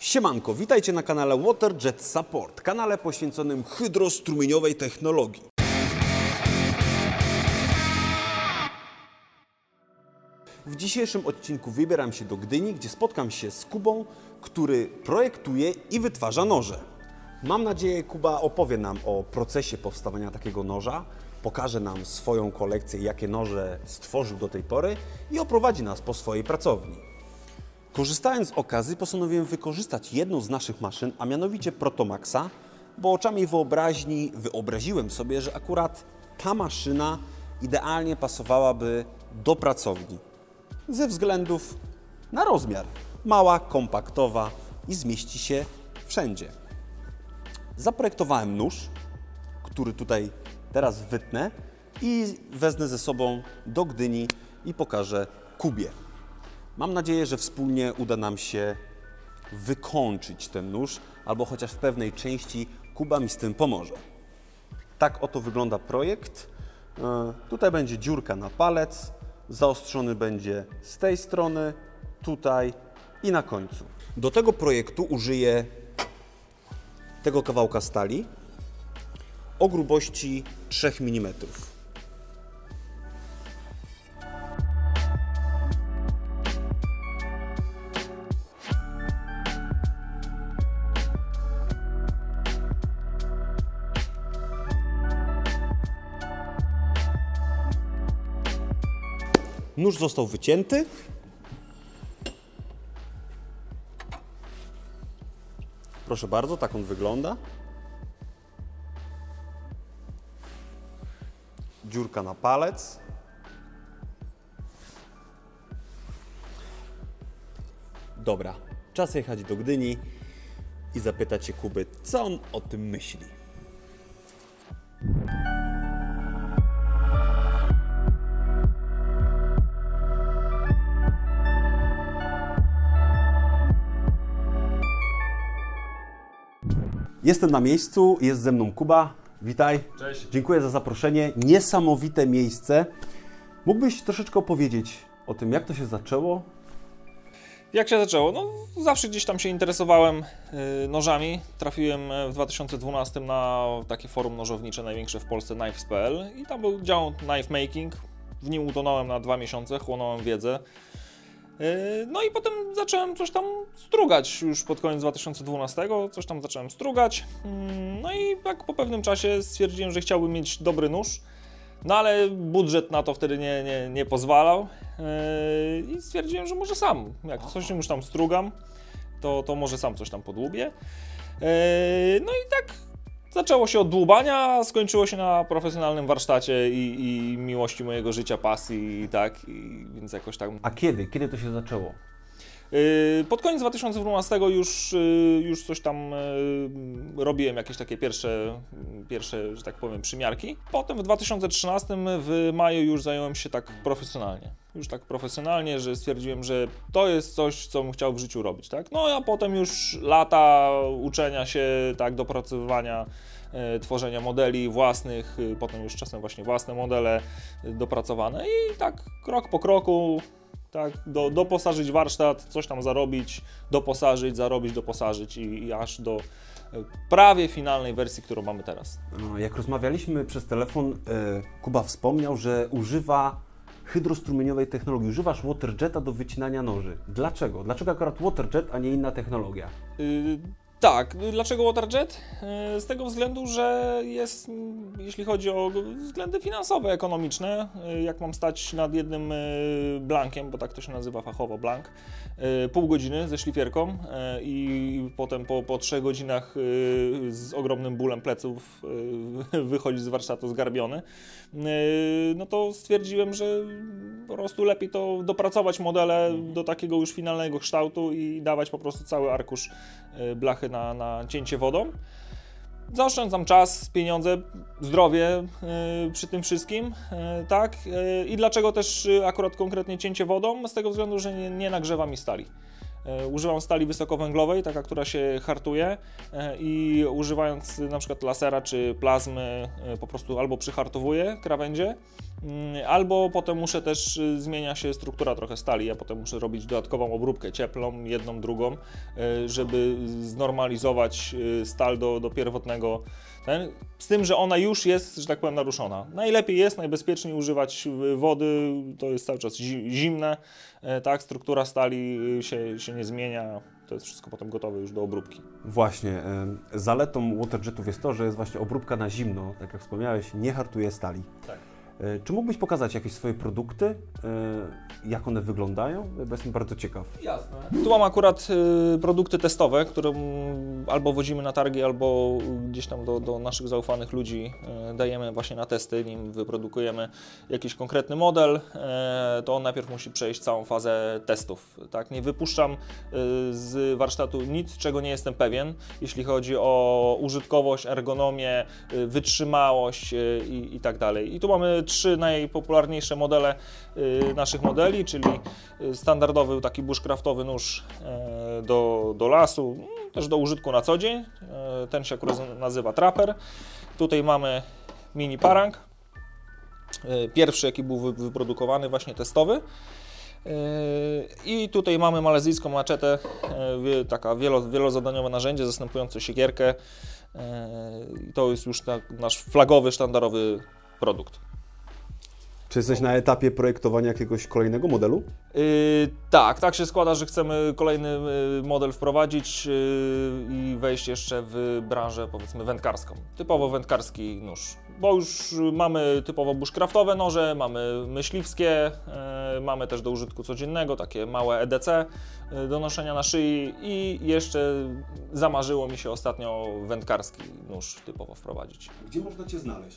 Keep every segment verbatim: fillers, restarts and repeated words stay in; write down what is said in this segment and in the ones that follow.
Siemanko, witajcie na kanale WaterJet Support, kanale poświęconym hydrostrumieniowej technologii. W dzisiejszym odcinku wybieram się do Gdyni, gdzie spotkam się z Kubą, który projektuje i wytwarza noże. Mam nadzieję, Kuba opowie nam o procesie powstawania takiego noża, pokaże nam swoją kolekcję, jakie noże stworzył do tej pory i oprowadzi nas po swojej pracowni. Korzystając z okazji, postanowiłem wykorzystać jedną z naszych maszyn, a mianowicie Protomaxa, bo oczami wyobraźni wyobraziłem sobie, że akurat ta maszyna idealnie pasowałaby do pracowni. Ze względów na rozmiar. Mała, kompaktowa i zmieści się wszędzie. Zaprojektowałem nóż, który tutaj teraz wytnę i wezmę ze sobą do Gdyni i pokażę Kubie. Mam nadzieję, że wspólnie uda nam się wykończyć ten nóż, albo chociaż w pewnej części Kuba mi z tym pomoże. Tak oto wygląda projekt. Tutaj będzie dziurka na palec, zaostrzony będzie z tej strony, tutaj i na końcu. Do tego projektu użyję tego kawałka stali o grubości trzech milimetrów. Nóż został wycięty. Proszę bardzo, tak on wygląda. Dziurka na palec. Dobra, czas jechać do Gdyni i zapytać się Kuby, co on o tym myśli. Jestem na miejscu, jest ze mną Kuba. Witaj. Cześć. Dziękuję za zaproszenie. Niesamowite miejsce. Mógłbyś troszeczkę opowiedzieć o tym, jak to się zaczęło? Jak się zaczęło? No, zawsze gdzieś tam się interesowałem yy, nożami. Trafiłem w dwa tysiące dwunastym na takie forum nożownicze największe w Polsce, knives kropka p l, i tam był dział knife making. W nim utonąłem na dwa miesiące, chłonąłem wiedzę. No i potem zacząłem coś tam strugać już pod koniec dwa tysiące dwunastego, coś tam zacząłem strugać. No i tak po pewnym czasie stwierdziłem, że chciałbym mieć dobry nóż, no ale budżet na to wtedy nie, nie, nie pozwalał i stwierdziłem, że może sam, jak coś już tam strugam, to, to może sam coś tam podłubię. No i tak zaczęło się od dłubania, a skończyło się na profesjonalnym warsztacie i, i miłości mojego życia, pasji i tak, i, więc jakoś tak. A kiedy? Kiedy to się zaczęło? Yy, pod koniec dwa tysiące dwunastego już, yy, już coś tam yy, robiłem, jakieś takie pierwsze, pierwsze, że tak powiem, przymiarki. Potem w dwa tysiące trzynastym w maju już zająłem się tak profesjonalnie. Już tak profesjonalnie, że stwierdziłem, że to jest coś, co bym chciał w życiu robić, tak? No a potem już lata uczenia się, tak, dopracowywania, yy, tworzenia modeli własnych, yy, potem już czasem właśnie własne modele yy, dopracowane i tak krok po kroku, tak, do, doposażyć warsztat, coś tam zarobić, doposażyć, zarobić, doposażyć i, i aż do prawie finalnej wersji, którą mamy teraz. Jak rozmawialiśmy przez telefon, Kuba wspomniał, że używa hydrostrumieniowej technologii. Używasz WaterJeta do wycinania noży. Dlaczego? Dlaczego akurat WaterJet, a nie inna technologia? Yy, tak, dlaczego WaterJet? Yy, z tego względu, że jest, jeśli chodzi o względy finansowe, ekonomiczne, yy, jak mam stać nad jednym yy, blankiem, bo tak to się nazywa fachowo, blank, yy, pół godziny ze szlifierką yy, i potem po, po trzech godzinach yy, z ogromnym bólem pleców yy, wychodzić z warsztatu zgarbiony, yy, no to stwierdziłem, że po prostu lepiej to dopracować modele do takiego już finalnego kształtu i dawać po prostu cały arkusz yy, blachy na, na cięcie wodą. Zaoszczędzam czas, pieniądze, zdrowie yy, przy tym wszystkim, yy, tak? Yy, I dlaczego też yy, akurat konkretnie cięcie wodą? Z tego względu, że nie, nie nagrzewa mi stali. Yy, używam stali wysokowęglowej, taka, która się hartuje yy, i używając na przykład lasera czy plazmy yy, po prostu albo przyhartowuję krawędzie, Albo potem muszę też, zmienia się struktura trochę stali, ja potem muszę robić dodatkową obróbkę cieplą, jedną, drugą, żeby znormalizować stal do, do pierwotnego, ten, z tym, że ona już jest, że tak powiem, naruszona. Najlepiej jest, najbezpieczniej używać wody, to jest cały czas zimne, tak, struktura stali się, się nie zmienia, to jest wszystko potem gotowe już do obróbki. Właśnie, zaletą waterjetów jest to, że jest właśnie obróbka na zimno, tak jak wspomniałeś, nie hartuje stali. Tak. Czy mógłbyś pokazać jakieś swoje produkty, jak one wyglądają? Bo jestem bardzo ciekaw. Jasne. Tu mam akurat y, produkty testowe, które mm, albo wozimy na targi, albo gdzieś tam do, do naszych zaufanych ludzi y, dajemy właśnie na testy, nim wyprodukujemy jakiś konkretny model, y, to on najpierw musi przejść całą fazę testów. Tak? Nie wypuszczam y, z warsztatu nic, czego nie jestem pewien, jeśli chodzi o użytkowość, ergonomię, y, wytrzymałość y, i, i tak dalej. I tu mamy trzy najpopularniejsze modele y, naszych modeli, czyli standardowy taki bushcraftowy nóż y, do, do lasu, y, też do użytku na co dzień. Y, ten się akurat nazywa Trapper. Tutaj mamy mini parang, y, pierwszy jaki był wy, wyprodukowany, właśnie testowy. I tutaj mamy malezyjską maczetę, y, taka wielo, wielozadaniowe narzędzie zastępujące siekierkę. Y, to jest już tak nasz flagowy, sztandarowy produkt. Czy jesteś na etapie projektowania jakiegoś kolejnego modelu? Yy, tak, tak się składa, że chcemy kolejny yy, model wprowadzić yy, i wejść jeszcze w branżę, powiedzmy, wędkarską. Typowo wędkarski nóż, bo już mamy typowo bushcraftowe noże, mamy myśliwskie, yy, mamy też do użytku codziennego takie małe E D C yy, do noszenia na szyi i jeszcze zamarzyło mi się ostatnio wędkarski nóż typowo wprowadzić. Gdzie można Cię znaleźć?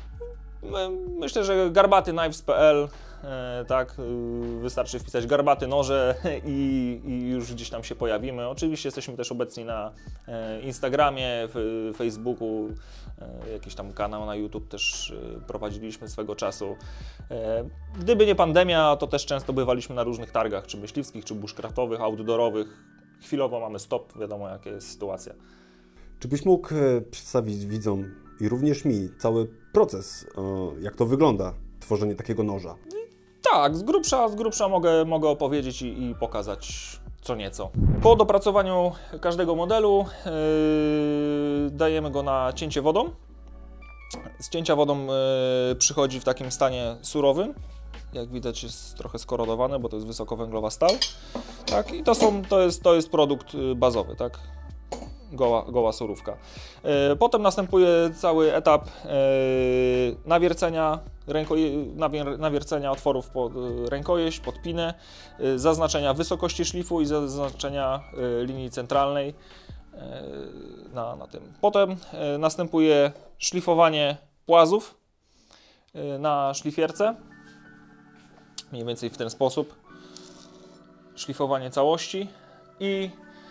Myślę, że garbaty knives kropka p l, e, tak, y, wystarczy wpisać garbaty noże i, i już gdzieś tam się pojawimy. Oczywiście jesteśmy też obecni na e, Instagramie, w, Facebooku, e, jakiś tam kanał na YouTube też e, prowadziliśmy swego czasu. E, gdyby nie pandemia, to też często bywaliśmy na różnych targach, czy myśliwskich, czy bushcraftowych, outdoorowych. Chwilowo mamy stop, wiadomo jaka jest sytuacja. Czy byś mógł e, przedstawić widzom i również mi cały proces, e, jak to wygląda, tworzenie takiego noża? Tak, z grubsza, z grubsza mogę, mogę opowiedzieć i, i pokazać co nieco. Po dopracowaniu każdego modelu yy, dajemy go na cięcie wodą. Z cięcia wodą yy, przychodzi w takim stanie surowym. Jak widać jest trochę skorodowane, bo to jest wysokowęglowa stal. Tak, i to, są, to, jest, to jest produkt bazowy, tak? Goła, goła surówka. Yy, potem następuje cały etap yy, nawiercenia, ręko, nawier, nawiercenia otworów pod yy, rękojeść, pod pinę, yy, zaznaczenia wysokości szlifu i zaznaczenia yy, linii centralnej yy, na, na tym. Potem yy, następuje szlifowanie płazów yy, na szlifierce, mniej więcej w ten sposób. Szlifowanie całości i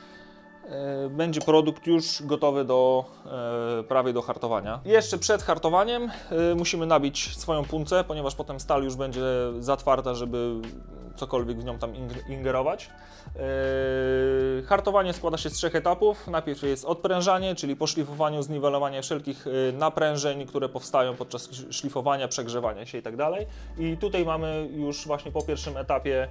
będzie produkt już gotowy do, e, prawie do hartowania. Jeszcze przed hartowaniem e, musimy nabić swoją puncę, ponieważ potem stal już będzie za twarda, żeby cokolwiek w nią tam ingerować. E, hartowanie składa się z trzech etapów. Najpierw jest odprężanie, czyli po szlifowaniu zniwelowanie wszelkich naprężeń, które powstają podczas szlifowania, przegrzewania się i tak dalej. I tutaj mamy już właśnie po pierwszym etapie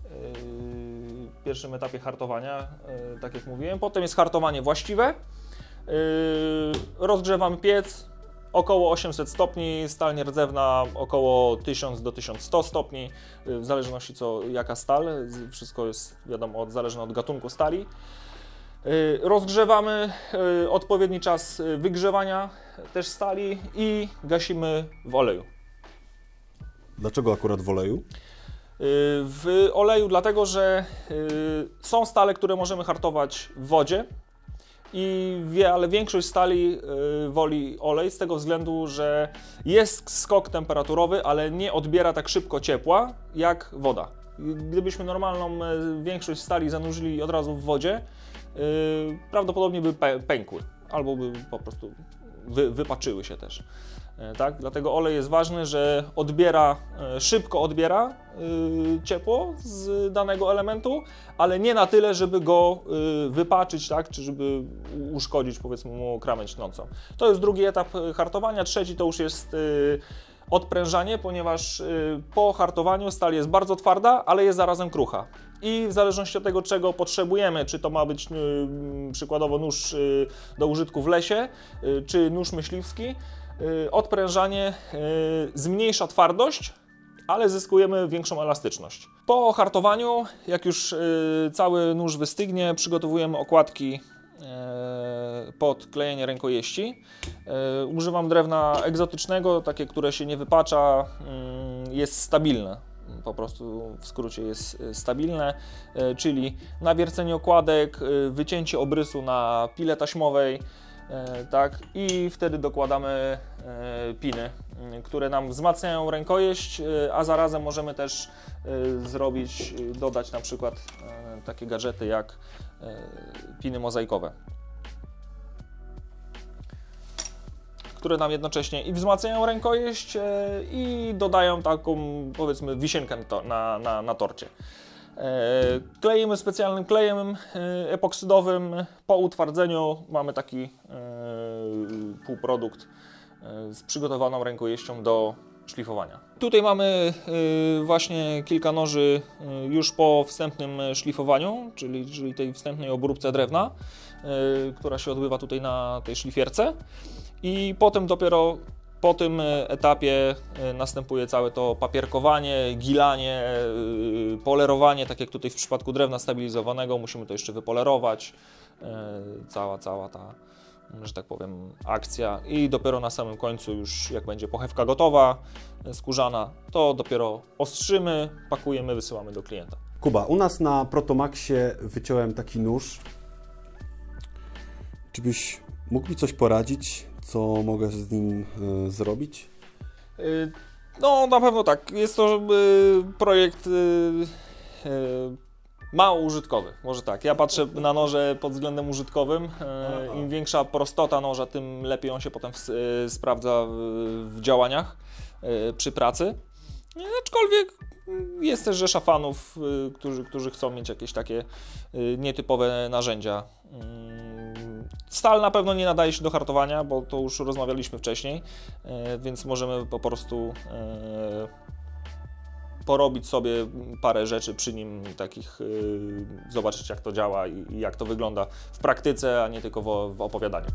w pierwszym etapie hartowania, tak jak mówiłem. Potem jest hartowanie właściwe. Rozgrzewamy piec około osiemset stopni, stal nierdzewna około tysiąc do tysiąc stu stopni, w zależności co jaka stal. Wszystko jest wiadomo od, zależne od gatunku stali. Rozgrzewamy odpowiedni czas wygrzewania też stali i gasimy w oleju. Dlaczego akurat w oleju? W oleju dlatego, że są stale, które możemy hartować w wodzie, i wie, ale większość stali woli olej z tego względu, że jest skok temperaturowy, ale nie odbiera tak szybko ciepła jak woda. Gdybyśmy normalną większość stali zanurzyli od razu w wodzie, prawdopodobnie by pękły albo by po prostu wy, wypaczyły się też. Tak? Dlatego olej jest ważny, że odbiera, szybko odbiera yy, ciepło z danego elementu, ale nie na tyle, żeby go yy, wypaczyć, tak? Czy żeby uszkodzić, powiedzmy, mu krawędź tnącą. To jest drugi etap hartowania. Trzeci to już jest yy, Odprężanie, ponieważ po hartowaniu stal jest bardzo twarda, ale jest zarazem krucha. I w zależności od tego, czego potrzebujemy, czy to ma być przykładowo nóż do użytku w lesie, czy nóż myśliwski, odprężanie zmniejsza twardość, ale zyskujemy większą elastyczność. Po hartowaniu, jak już cały nóż wystygnie, przygotowujemy okładki pod klejenie rękojeści. Używam drewna egzotycznego, takie, które się nie wypacza, jest stabilne. Po prostu w skrócie jest stabilne, czyli nawiercenie okładek, wycięcie obrysu na pile taśmowej, tak, i wtedy dokładamy piny, które nam wzmacniają rękojeść, a zarazem możemy też zrobić, dodać na przykład takie gadżety jak piny mozaikowe, które nam jednocześnie i wzmacniają rękojeść i dodają taką, powiedzmy, wisienkę na, na, na torcie. Klejemy specjalnym klejem epoksydowym. Po utwardzeniu mamy taki półprodukt z przygotowaną rękojeścią do szlifowania. Tutaj mamy właśnie kilka noży już po wstępnym szlifowaniu, czyli, czyli tej wstępnej obróbce drewna, która się odbywa tutaj na tej szlifierce. I potem dopiero po tym etapie następuje całe to papierkowanie, gilanie, polerowanie, tak jak tutaj w przypadku drewna stabilizowanego, musimy to jeszcze wypolerować, cała, cała ta, że tak powiem, akcja, i dopiero na samym końcu, już jak będzie pochewka gotowa, skórzana, to dopiero ostrzymy, pakujemy, wysyłamy do klienta. Kuba, u nas na Protomaxie wyciąłem taki nóż. Czy byś mógł mi coś poradzić, co mogę z nim y, zrobić? Y, no na pewno tak. Jest to y, projekt y, y, mało użytkowy, może tak. Ja patrzę na noże pod względem użytkowym. Y, Im większa prostota noża, tym lepiej on się potem w, y, sprawdza w, w działaniach y, przy pracy. Y, aczkolwiek jest też rzesza fanów, y, którzy, którzy chcą mieć jakieś takie y, nietypowe narzędzia. Y, Stal na pewno nie nadaje się do hartowania, bo to już rozmawialiśmy wcześniej, więc możemy po prostu porobić sobie parę rzeczy przy nim, takich, zobaczyć, jak to działa i jak to wygląda w praktyce, a nie tylko w opowiadaniu.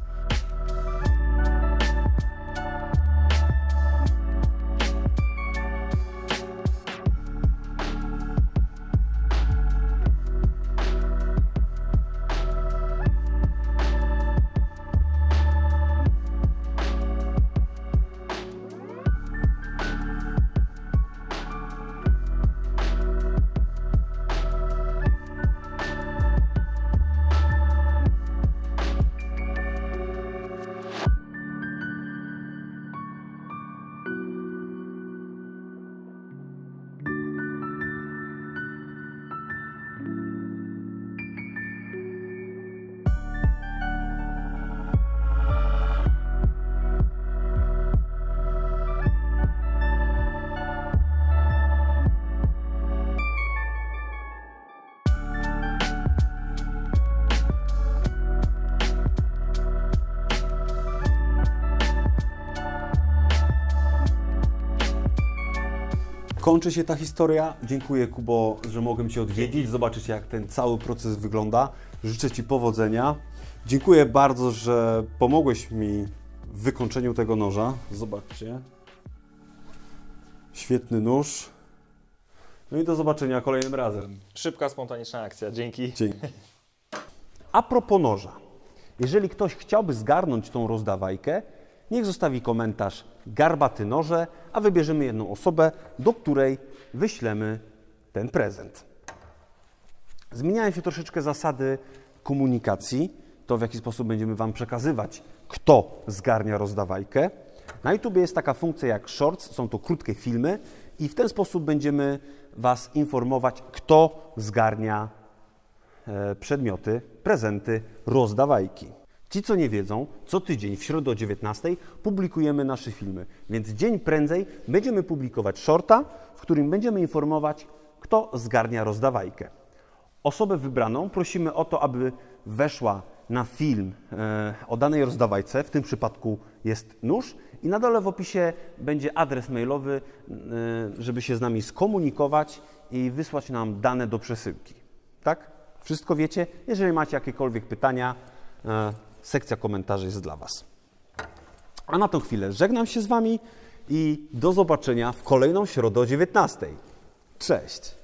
Kończy się ta historia. Dziękuję, Kubo, że mogłem Cię odwiedzić, zobaczyć, jak ten cały proces wygląda. Życzę Ci powodzenia. Dziękuję bardzo, że pomogłeś mi w wykończeniu tego noża. Zobaczcie. Świetny nóż. No i do zobaczenia kolejnym razem. Szybka, spontaniczna akcja. Dzięki. Dzięki. A propos noża. Jeżeli ktoś chciałby zgarnąć tą rozdawajkę, niech zostawi komentarz garbaty noże, a wybierzemy jedną osobę, do której wyślemy ten prezent. Zmieniają się troszeczkę zasady komunikacji, to w jaki sposób będziemy Wam przekazywać, kto zgarnia rozdawajkę. Na YouTube jest taka funkcja jak Shorts, są to krótkie filmy i w ten sposób będziemy Was informować, kto zgarnia e, przedmioty, prezenty, rozdawajki. Ci, co nie wiedzą, co tydzień w środę o dziewiętnastej publikujemy nasze filmy, więc dzień prędzej będziemy publikować shorta, w którym będziemy informować, kto zgarnia rozdawajkę. Osobę wybraną prosimy o to, aby weszła na film e, o danej rozdawajce, w tym przypadku jest nóż, i na dole w opisie będzie adres mailowy, e, żeby się z nami skomunikować i wysłać nam dane do przesyłki. Tak? Wszystko wiecie? Jeżeli macie jakiekolwiek pytania, e, sekcja komentarzy jest dla Was. A na tą chwilę żegnam się z Wami i do zobaczenia w kolejną środę o dziewiętnastej. Cześć!